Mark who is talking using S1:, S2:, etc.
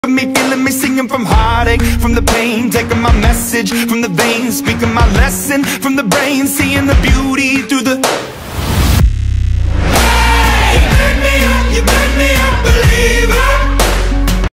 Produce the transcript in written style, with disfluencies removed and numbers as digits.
S1: Me feeling me singing from heartache, from the pain, taking my message from the veins, speaking my lesson from the brain, seeing the beauty through the